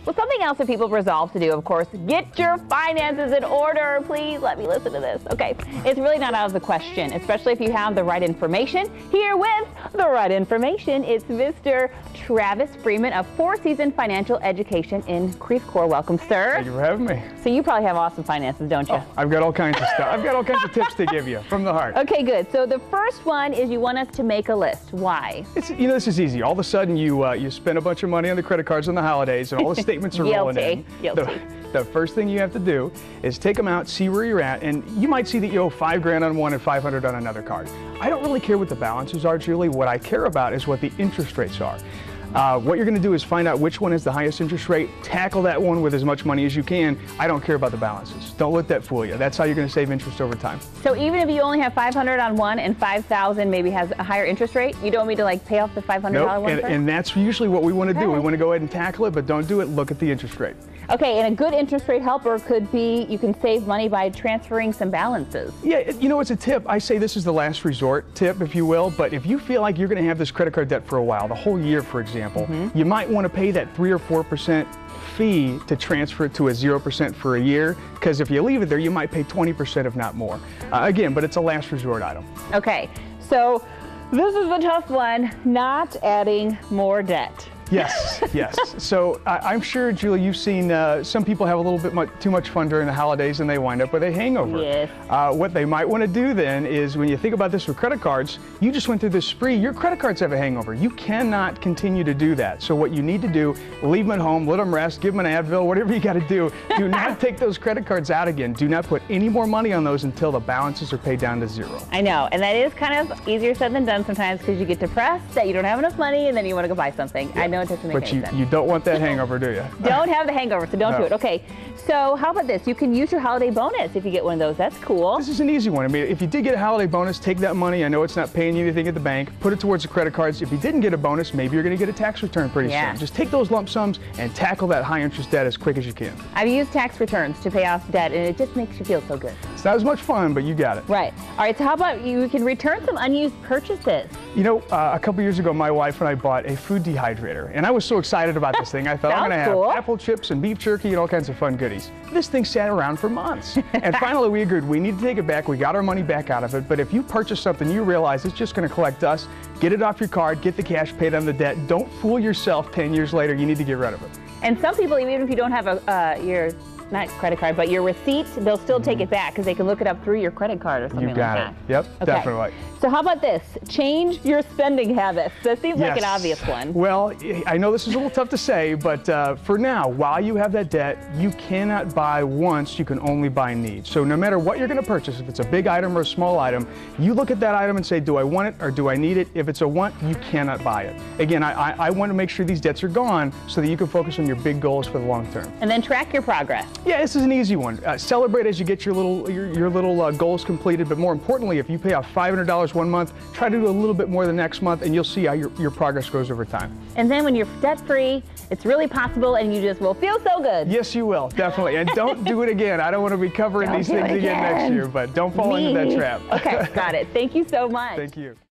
Well, something else that people resolve to do, of course, get your finances in order. Please let me listen to this. Okay, it's really not out of the question, especially if you have the right information. Here with the right information, it's Mr. Travis Freeman of Four Seasons Financial Education in Creve Coeur. Welcome, sir. Thank you for having me. So you probably have awesome finances, don't you? Oh, I've got all kinds of stuff. I've got all kinds of tips to give you from the heart. Okay, good. So the first one is you want us to make a list. Why? This is easy. All of a sudden, you spend a bunch of money on the credit cards on the holidays, and all the statements are rolling in. Guilty. The first thing you have to do is take them out, see where you're at, and you might see that you owe $5 grand on one and $500 on another card. I don't really care what the balances are, Julie. What I care about is what the interest rates are. What you're going to do is find out which one is the highest interest rate, tackle that one with as much money as you can. I don't care about the balances. Don't let that fool you. That's how you're going to save interest over time. So even if you only have $500 on one and $5,000 maybe has a higher interest rate, you don't want me to like pay off the $500 nope. one first? And that's usually what we want to do. Okay. We want to go ahead and tackle it, but don't do it. Look at the interest rate. Okay, and a good interest rate helper could be you can save money by transferring some balances. Yeah, it's a tip. I say this is the last resort tip, if you will, but if you feel like you're going to have this credit card debt for a while, the whole year, for example, you might want to pay that 3 or 4% fee to transfer it to a 0% for a year, because if you leave it there, you might pay 20% if not more. Again, but it's a last resort item. Okay, so this is a tough one, not adding more debt. Yes, yes. So I'm sure, Julie, you've seen some people have a little bit too much fun during the holidays and they wind up with a hangover. Yes. What they might want to do then is, when you think about this with credit cards, you just went through this spree, your credit cards have a hangover. You cannot continue to do that. So what you need to do, leave them at home, let them rest, give them an Advil, whatever you got to do. Do not take those credit cards out again. Do not put any more money on those until the balances are paid down to zero. I know, and that is kind of easier said than done sometimes, because you get depressed that you don't have enough money and then you want to go buy something. Yeah. I know it doesn't make any sense. But you don't want that hangover, do you? Don't have the hangover, so don't No. do it. Okay, so how about this? You can use your holiday bonus if you get one of those. That's cool. This is an easy one. I mean, if you did get a holiday bonus, take that money. I know it's not paying you anything at the bank. Put it towards the credit cards. If you didn't get a bonus, maybe you're going to get a tax return pretty soon. Just take those lump sums and tackle that high interest debt as quick as you can. I've used tax returns to pay off debt, and it just makes you feel so good. It's not as much fun, but you got it. Right. All right, so how about you can return some unused purchases? You know, a couple years ago, my wife and I bought a food dehydrator, and I was so excited about this thing. I thought, I'm going to have cool. apple chips and beef jerky and all kinds of fun goodies. This thing sat around for months. And finally, we agreed we need to take it back. We got our money back out of it. But if you purchase something you realize it's just going to collect dust, get it off your card, get the cash paid on the debt. Don't fool yourself 10 years later. You need to get rid of it. And some people, even if you don't have your not credit card, but your receipt, they'll still take it back because they can look it up through your credit card or something You got like it. that. Yep, Okay. definitely. So how about this? Change your spending habits. That seems like an obvious one. Well, I know this is a little tough to say, but for now, while you have that debt, you cannot buy wants, you can only buy needs. So no matter what you're going to purchase, if it's a big item or a small item, you look at that item and say, do I want it or do I need it? If it's a want, you cannot buy it. Again, I want to make sure these debts are gone so that you can focus on your big goals for the long term. And then track your progress. Yeah, this is an easy one. Celebrate as you get your little goals completed, but more importantly, if you pay off $500 one month, try to do a little bit more the next month, and you'll see how your progress grows over time. And then when you're debt-free, it's really possible, and you just will feel so good. Yes, you will, definitely. And don't do it again. I don't want to be covering these things again next year, but don't fall into that trap. Okay, got it. Thank you so much. Thank you.